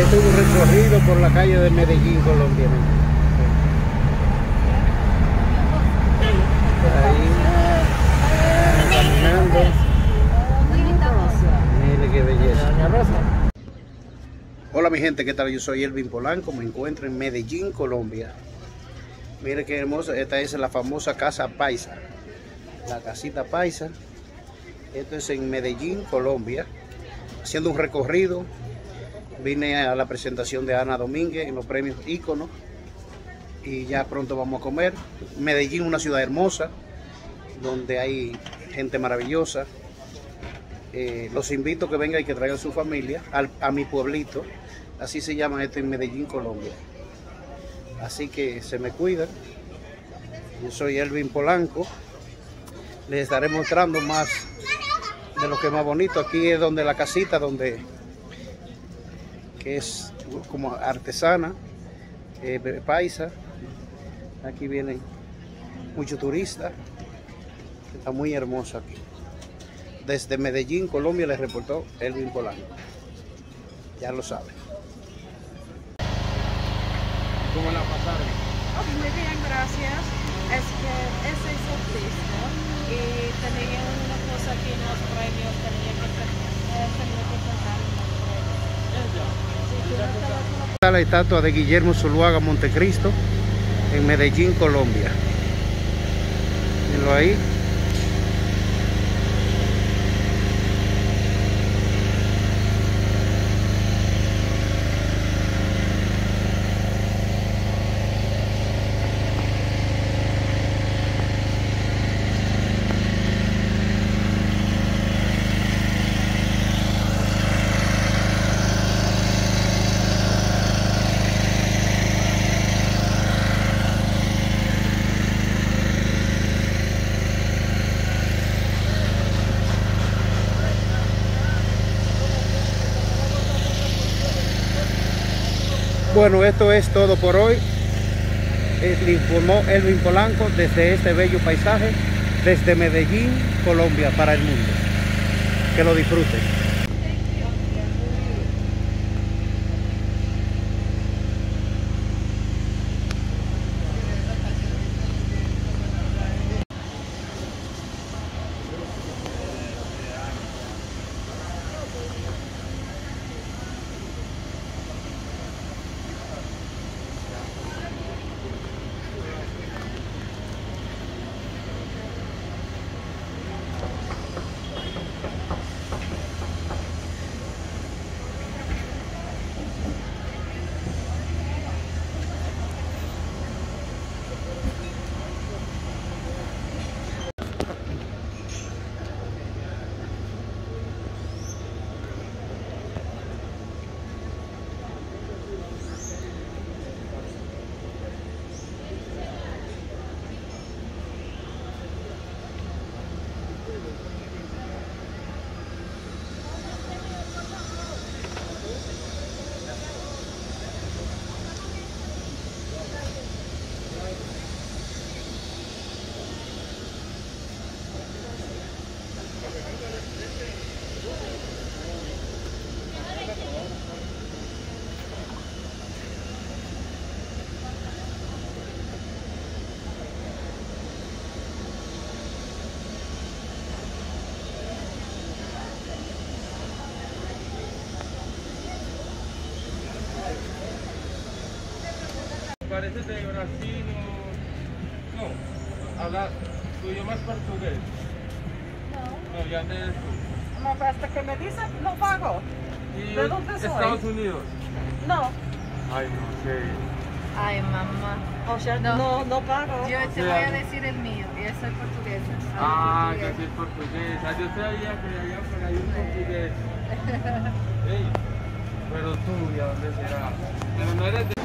Este es un recorrido por la calle de Medellín, Colombia. Por ahí, caminando. Mire qué belleza. Hola mi gente, ¿qué tal? Yo soy Elvin Polanco, me encuentro en Medellín, Colombia. Mire qué hermosa, esta es la famosa Casa Paisa, la casita Paisa. Esto es en Medellín, Colombia, haciendo un recorrido. Vine a la presentación de Ana Domínguez en los premios Ícono y ya pronto vamos a comer. Medellín, una ciudad hermosa, donde hay gente maravillosa. Los invito a que vengan y que traigan su familia a mi pueblito, así se llama esto en Medellín, Colombia. Así que se me cuidan. Yo soy Elvin Polanco. Les estaré mostrando más de lo que es más bonito. Aquí es donde la casita, que es como artesana, paisa. Aquí vienen muchos turistas. Está muy hermoso aquí. Desde Medellín, Colombia, les reportó Elvin Polanco. Ya lo saben. ¿Cómo la pasaron? Oh, muy bien, gracias. Es que ese es artista y tenía una cosa aquí en los premios, tenía que cantar en los premios. Está la estatua de Guillermo Zuluaga Montecristo en Medellín, Colombia. Mírenlo ahí. Bueno, esto es todo por hoy. Le informó Elvin Polanco desde este bello paisaje, desde Medellín, Colombia, para el mundo. Que lo disfruten. Parece de Brasil o... No, habla tu idioma es portugués. No. No, ya te... No, pero hasta que me dicen, no pago. ¿Y ¿De dónde soy? Estados Unidos? No. Ay, no sé. Ay, mamá. O sea, No. no pago. Yo te voy a decir el mío. Yo soy portuguesa. Ah, Hablo yo soy portuguesa. Yo sabía que había por ahí un portugués. Ey, pero tú, ¿y a dónde será? Pero no eres de...